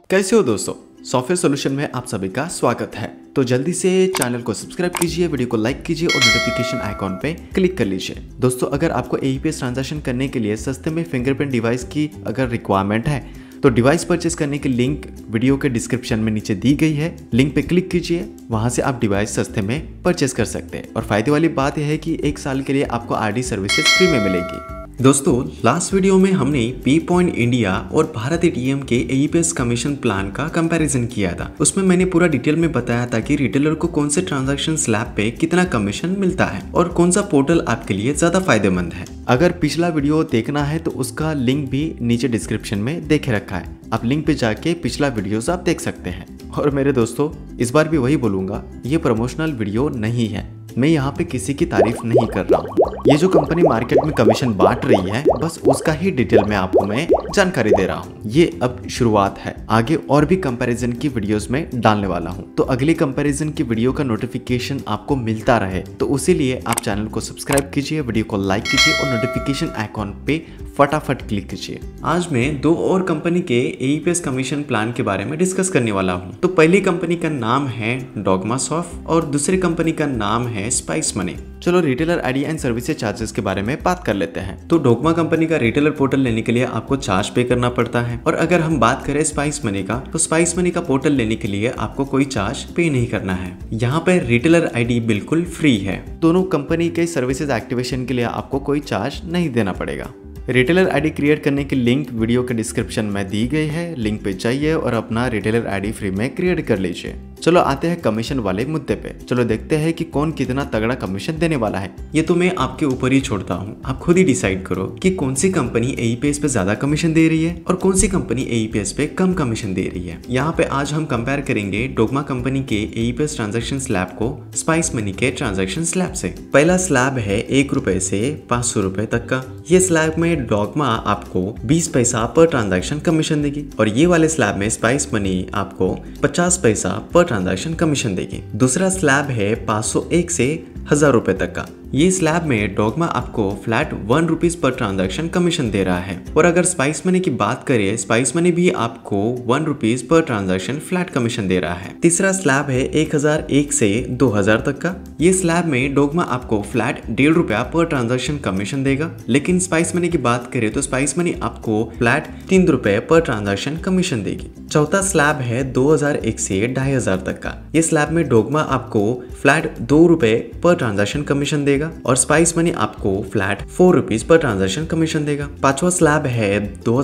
कैसे हो दोस्तों, सॉफ्टवेयर सॉल्यूशन में आप सभी का स्वागत है। तो जल्दी से चैनल को सब्सक्राइब कीजिए, वीडियो को लाइक कीजिए और नोटिफिकेशन आइकॉन पे क्लिक कर लीजिए। दोस्तों, अगर आपको AEPS ट्रांजैक्शन करने के लिए सस्ते में फिंगरप्रिंट डिवाइस की अगर रिक्वायरमेंट है तो डिवाइस परचेस करने की लिंक वीडियो के डिस्क्रिप्शन में नीचे दी गई है। लिंक पे क्लिक कीजिए, वहां से आप डिवाइस सस्ते में परचेस कर सकते हैं। और फायदे वाली बात यह है कि 1 साल के लिए आपको RD सर्विसेज फ्री में मिलेगी। दोस्तों, लास्ट वीडियो में हमने पे पॉइंट इंडिया और भारत ATM के AEPS कमीशन प्लान का कंपैरिजन किया था। उसमें मैंने पूरा डिटेल में बताया था कि रिटेलर को कौन से ट्रांजैक्शन स्लैब पे कितना कमीशन मिलता है और कौन सा पोर्टल आपके लिए ज्यादा फायदेमंद है। अगर पिछला वीडियो देखना है तो उसका लिंक भी नीचे डिस्क्रिप्शन में देखे रखा है। आप लिंक पे जाके पिछला वीडियोस आप देख सकते हैं। और मेरे दोस्तों, इस बार भी वही बोलूंगा, ये प्रमोशनल वीडियो नहीं है। मैं यहाँ पे किसी की तारीफ नहीं कर रहा हूँ। ये जो कंपनी मार्केट में कमीशन बांट रही है, बस उसका ही डिटेल में आपको मैं जानकारी दे रहा हूँ। ये अब शुरुआत है, आगे और भी कंपैरिजन की वीडियोस में डालने वाला हूँ। तो अगली कंपैरिजन की वीडियो का नोटिफिकेशन आपको मिलता रहे तो उसी लिए आप चैनल को सब्सक्राइब कीजिए, वीडियो को लाइक कीजिए और नोटिफिकेशन आइकॉन पे फटाफट क्लिक कीजिए। आज मैं 2 और कंपनी के AEPS कमीशन प्लान के बारे में डिस्कस करने वाला हूँ। तो पहली कंपनी का नाम है डॉगमासॉफ्ट और दूसरी कंपनी का नाम है स्पाइस मनी। चलो retailer ID and services charges के बारे में बात कर लेते हैं। तो डोगमा कंपनी का रिटेलर पोर्टल लेने के लिए आपको चार्ज पे करना पड़ता है। और अगर हम बात करें स्पाइस मनी का, तो स्पाइस मनी का पोर्टल लेने के लिए आपको कोई चार्ज पे नहीं करना है। यहाँ पे रिटेलर ID बिल्कुल फ्री है। दोनों कंपनी के सर्विसेज एक्टिवेशन के लिए आपको कोई चार्ज नहीं देना पड़ेगा। रिटेलर ID क्रिएट करने की लिंक वीडियो के डिस्क्रिप्शन में दी गई है। लिंक पे जाइए और अपना रिटेलर ID फ्री में क्रिएट कर लीजिए। चलो आते हैं कमीशन वाले मुद्दे पे। चलो देखते हैं कि कौन कितना तगड़ा कमीशन देने वाला है। ये तो मैं आपके ऊपर ही छोड़ता हूँ, आप खुद ही डिसाइड करो कि कौन सी कंपनी AEPS पे ज्यादा कमीशन दे रही है और कौन सी कंपनी AEPS पे कम कमीशन दे रही है। यहाँ पे आज हम कंपेयर करेंगे डोगमा कंपनी के AEPS ट्रांजेक्शन स्लैब को स्पाइस मनी के ट्रांजेक्शन स्लैब से। पहला स्लैब है 1 रुपए से 500 रुपए तक का। ये स्लैब में डॉगमा आपको 20 पैसा पर ट्रांजैक्शन कमीशन देगी और ये वाले स्लैब में स्पाइस मनी आपको 50 पैसा पर ट्रांजैक्शन कमीशन देगी। दूसरा स्लैब है 501 से 1000 रुपए तक का। ये स्लैब में डॉगमा आपको फ्लैट 1 रुपीज पर ट्रांजैक्शन कमीशन दे रहा है। और अगर स्पाइस मनी की बात करें, स्पाइस मनी भी आपको 1 रुपीज पर ट्रांजैक्शन फ्लैट कमीशन दे रहा है। तीसरा स्लैब है 1001 से 2000 तक का। ये स्लैब में डॉगमा आपको फ्लैट 1.5 रुपया पर ट्रांजैक्शन कमीशन देगा। लेकिन स्पाइस मनी की बात करें तो स्पाइस मनी आपको फ्लैट 3 रुपए पर ट्रांजैक्शन कमीशन देगी। चौथा स्लैब है 2001 से 2500 तक का। ये स्लैब में डॉगमा आपको फ्लैट 2 रुपए पर ट्रांजैक्शन कमीशन देगा और स्पाइस मनी आपको फ्लैट 4 रुपीज पर ट्रांजैक्शन कमीशन देगा। पांचवा स्लैब है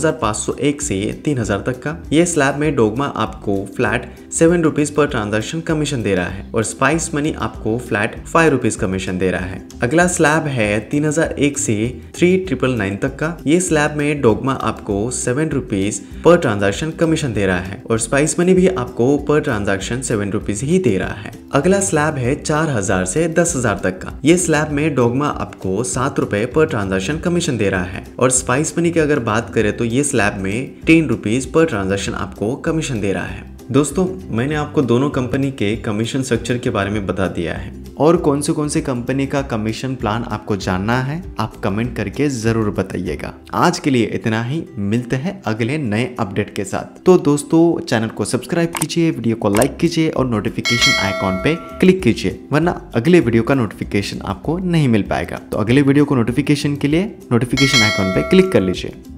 2501 से 3000 तक का। ये स्लैब में डॉगमा आपको फ्लैट 7 रुपीज पर ट्रांजैक्शन कमीशन दे रहा है और स्पाइस मनी आपको फ्लैट 5 रुपीज कमीशन दे रहा है। अगला स्लैब है 3001 से 3999 तक का। ये स्लैब में डॉगमा आपको 7 रुपीज पर ट्रांजैक्शन कमीशन दे रहा है और स्पाइस मनी भी आपको पर ट्रांजैक्शन 7 रुपीज ही दे रहा है। अगला स्लैब है 4000 से 10000 तक का। ये स्लैब में डॉगमा आपको 7 रुपए पर ट्रांजैक्शन कमीशन दे रहा है और स्पाइस मनी की अगर बात करें तो ये स्लैब में 10 रुपीज पर ट्रांजैक्शन आपको कमीशन दे रहा है। दोस्तों, मैंने आपको दोनों कंपनी के कमीशन स्ट्रक्चर के बारे में बता दिया है। और कौन से कंपनी का कमीशन प्लान आपको जानना है, आप कमेंट करके जरूर बताइएगा। आज के लिए इतना ही, मिलते हैं अगले नए अपडेट के साथ। तो दोस्तों, चैनल को सब्सक्राइब कीजिए, वीडियो को लाइक कीजिए और नोटिफिकेशन आइकॉन पे क्लिक कीजिए, वरना अगले वीडियो का नोटिफिकेशन आपको नहीं मिल पाएगा। तो अगले वीडियो को नोटिफिकेशन के लिए नोटिफिकेशन आइकॉन पे क्लिक कर लीजिए।